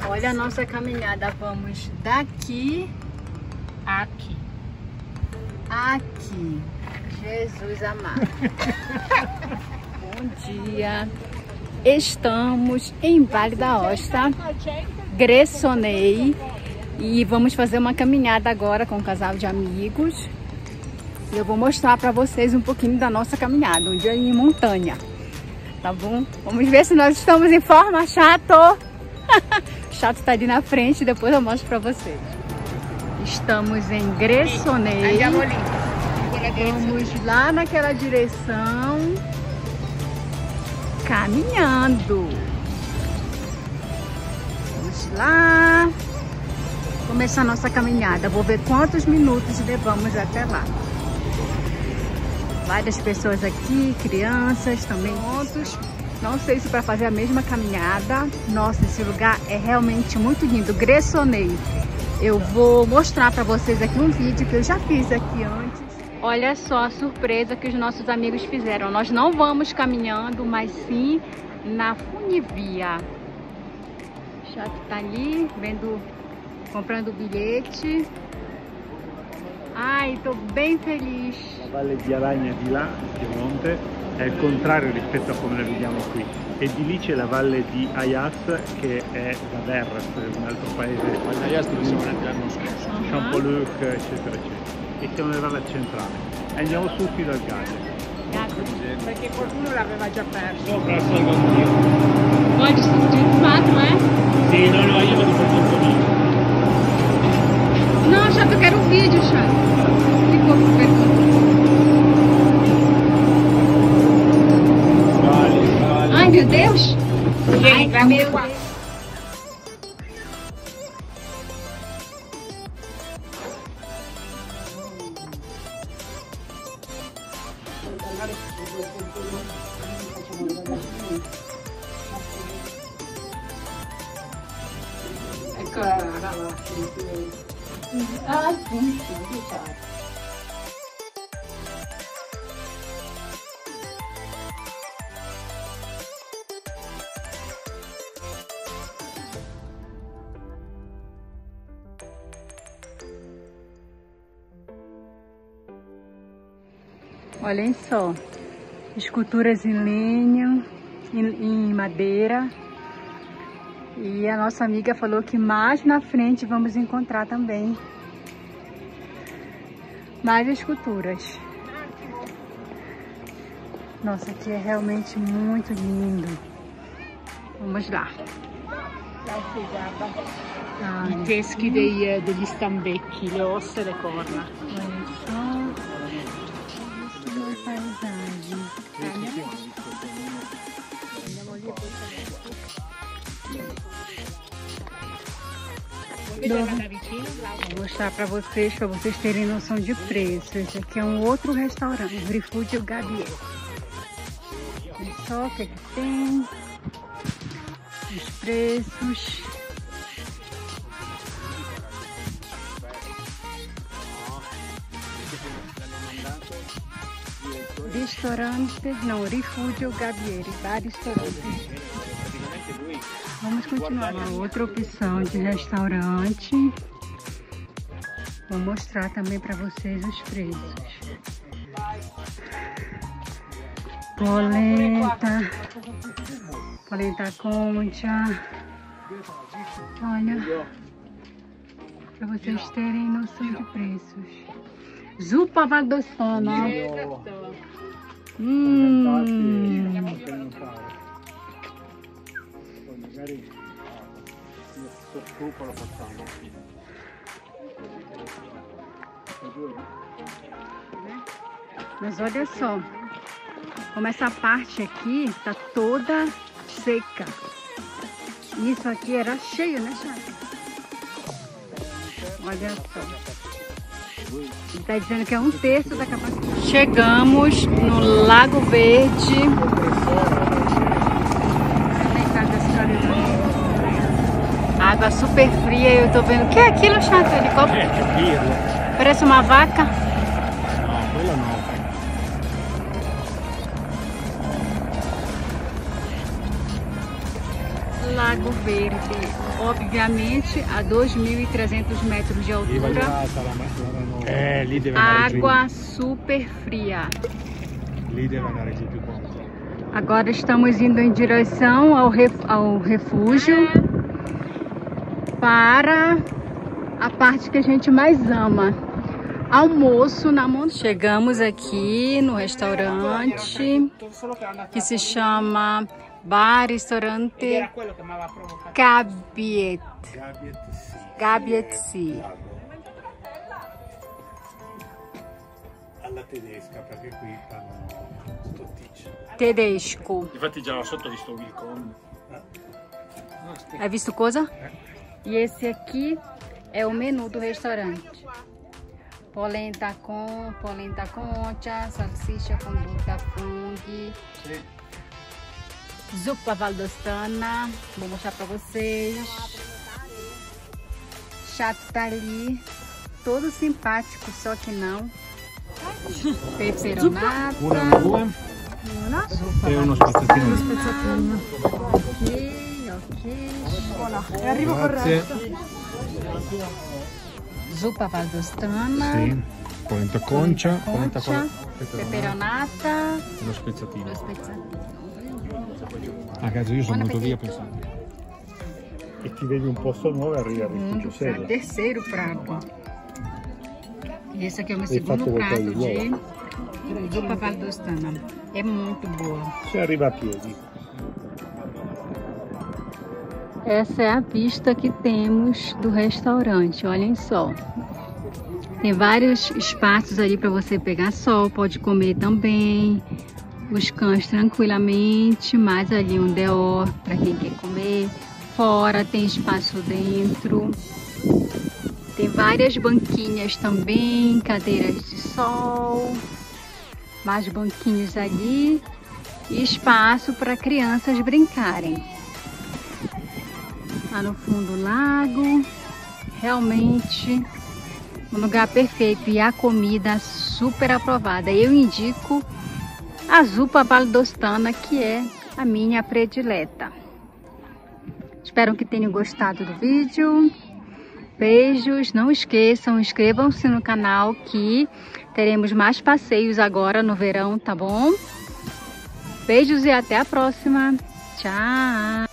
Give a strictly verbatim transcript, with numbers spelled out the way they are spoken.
Olha a nossa caminhada, vamos daqui Aqui. aqui. Jesus amado. Bom dia. Estamos em Vale da Aosta, Gressoney, e vamos fazer uma caminhada agora com um casal de amigos. Eu vou mostrar para vocês um pouquinho da nossa caminhada, um dia em montanha, tá bom? Vamos ver se nós estamos em forma, Chato. Chato tá ali na frente, depois eu mostro para vocês. Estamos em Gressoney. Vamos lá naquela direção, caminhando. Vamos lá começar a nossa caminhada. Vou ver quantos minutos levamos até lá. Várias pessoas aqui, crianças também juntos. Não sei se para fazer a mesma caminhada. Nossa, esse lugar é realmente muito lindo. Gressoney. Eu vou mostrar para vocês aqui um vídeo que eu já fiz aqui antes. Olha só a surpresa que os nossos amigos fizeram. Nós não vamos caminhando, mas sim na funivia. O Chato tá ali, vendo, comprando o bilhete. Ai, tô bem feliz. La Valle di Alagna di là, di monte, è il contrario rispetto a come la vediamo qui. E di lì c'è la Valle di Ayas, che è da Verres, un altro paese. Ayas dove siamo andati l'anno scorso. Uh-huh. Champoluc, eccetera, eccetera. E siamo nella valle centrale. E andiamo su fino al Galles. Perché qualcuno l'aveva già perso. Sopra il Solgondio. Pode de fato, é? Sì, no, no, io vado per conto mio. Não, Chato, eu quero o vídeo, Chato. Ficou com pergunta. Vale, vale. Ai, meu Deus! Ai, Ai, meu qua. Deus! Ah, sim, sim, Chato. Olhem só, esculturas em lenha, em, em madeira. E a nossa amiga falou que mais na frente vamos encontrar também mais esculturas. Nossa, aqui é realmente muito lindo. Vamos lá. Ah, I teschi dei, degli stambecchi, le ossa e le corna. olha só. Uma paisagem. Vou mostrar para vocês, para vocês terem noção de preço. Esse aqui é um outro restaurante, o Rifúgio Gabier. Olha só o que, que tem, os preços. Restaurante, não, Rifúgio Gabier, vários restaurantes. Vamos continuar. Uma outra opção de restaurante. Vou mostrar também para vocês os preços. Polenta. Polenta concha. Olha. Para vocês terem noção de preços. Zuppa valdostana. Hum. Magari sotto lo facciamo. Mas olha só, como essa parte aqui tá toda seca. Isso aqui era cheio, né, Chato? Olha só. Ele tá dizendo que é um terço da capacidade. Chegamos no Lago Verde. Água super fria, eu tô vendo. O que é aquilo, Chato? Helicóptero? É, che birra. Parece uma vaca. No, quello no. Lago Verde. obviamente a dois mil e trezentos metros de altura. É, lì deve Água super fria. Lì deve andare giù più conto. Agora estamos indo em direção ao, ref, ao refúgio para a parte que a gente mais ama. Almoço na montanha. Chegamos aqui no restaurante que se chama Bar Ristorante Gabiet. Gabiet Sea. Alla tedesca, perché qui fanno stotticcio. Tedesco. Infatti già là sotto ho visto Wilcon. Hai visto coisa? E esse aqui é o menu do restaurante. Polenta com, polenta concha, salsicha com bruta fung, zuppa valdostana, vou mostrar pra vocês. Chato tá ali, todo simpático, só que não. Peperonata. Una, due. Una. E uno spezzettino. Uno spezzettino. Ok, ok. Voilà, e arrivo col resto. Zuppa valdostana. Sì. Polenta concia. Polenta Concha, peperonata. E lo spezzatino. Lo spezzatino. Ah, cazzo, io sono Buon venuto via appetito. pensando. E ti vedi un posto nuovo e arrivi al rifugio Hum, serio. terceiro prato. E esse aqui é o meu Hai segundo fatto prato qualcosa de zuppa valdostana. É muito boa. Si arriva a piedi. Essa é a vista que temos do restaurante, olhem só. Tem vários espaços ali para você pegar sol, pode comer também. Os cães tranquilamente, mais ali um D O para quem quer comer. Fora tem espaço dentro. Tem várias banquinhas também, cadeiras de sol. Mais banquinhos ali. E espaço para crianças brincarem. Lá no fundo o lago. Realmente um lugar perfeito e a comida super aprovada. Eu indico a zuppa valdostana, que é a minha predileta. Espero que tenham gostado do vídeo. Beijos, não esqueçam, inscrevam-se no canal que teremos mais passeios agora no verão, tá bom? Beijos e até a próxima. Tchau!